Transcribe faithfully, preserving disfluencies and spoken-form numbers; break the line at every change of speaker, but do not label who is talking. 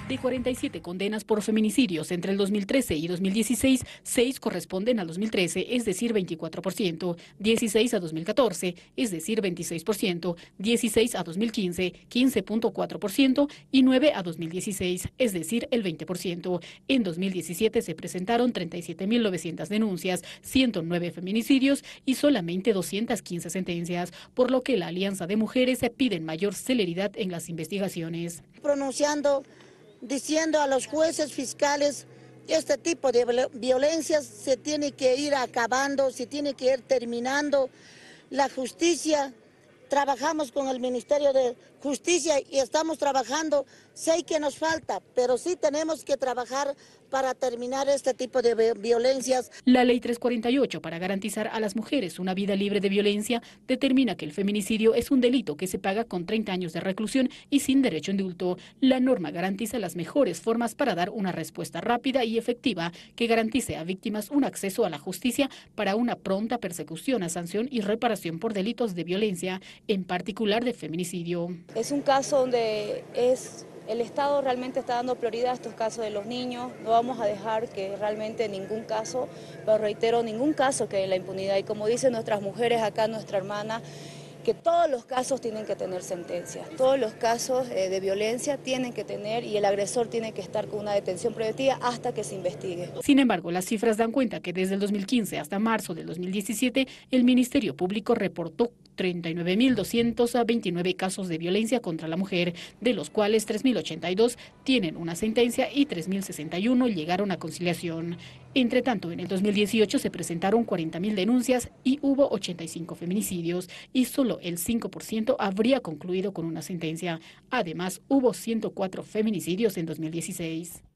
De cuarenta y siete condenas por feminicidios entre el dos mil trece y dos mil dieciséis, seis corresponden al dos mil trece, es decir, veinticuatro por ciento, dieciséis a dos mil catorce, es decir, veintiséis por ciento, dieciséis a dos mil quince, quince punto cuatro por ciento y nueve a dos mil dieciséis, es decir, el veinte por ciento. En dos mil diecisiete se presentaron treinta y siete mil novecientas denuncias, ciento nueve feminicidios y solamente doscientas quince sentencias, por lo que la Alianza de Mujeres pide mayor celeridad en las investigaciones.
Pronunciando diciendo a los jueces fiscales que este tipo de violencias se tiene que ir acabando, se tiene que ir terminando. La justicia, trabajamos con el Ministerio de Justicia y estamos trabajando, sé que nos falta, pero sí tenemos que trabajar para terminar este tipo de violencias.
La Ley trescientos cuarenta y ocho, para garantizar a las mujeres una vida libre de violencia, determina que el feminicidio es un delito que se paga con treinta años de reclusión y sin derecho a indulto. La norma garantiza las mejores formas para dar una respuesta rápida y efectiva que garantice a víctimas un acceso a la justicia para una pronta persecución, a sanción y reparación por delitos de violencia, en particular de feminicidio.
Es un caso donde es... El Estado realmente está dando prioridad a estos casos de los niños. No vamos a dejar que realmente ningún caso, pero reitero, ningún caso quede en la impunidad. Y como dicen nuestras mujeres acá, nuestra hermana, que todos los casos tienen que tener sentencia. Todos los casos eh, de violencia tienen que tener y el agresor tiene que estar con una detención preventiva hasta que se investigue.
Sin embargo, las cifras dan cuenta que desde el dos mil quince hasta marzo del dos mil diecisiete, el Ministerio Público reportó treinta y nueve mil doscientos veintinueve casos de violencia contra la mujer, de los cuales tres mil ochenta y dos tienen una sentencia y tres mil sesenta y uno llegaron a conciliación. Entre tanto, en el dos mil dieciocho se presentaron cuarenta mil denuncias y hubo ochenta y cinco feminicidios, y solo el cinco por ciento habría concluido con una sentencia. Además, hubo ciento cuatro feminicidios en dos mil dieciséis.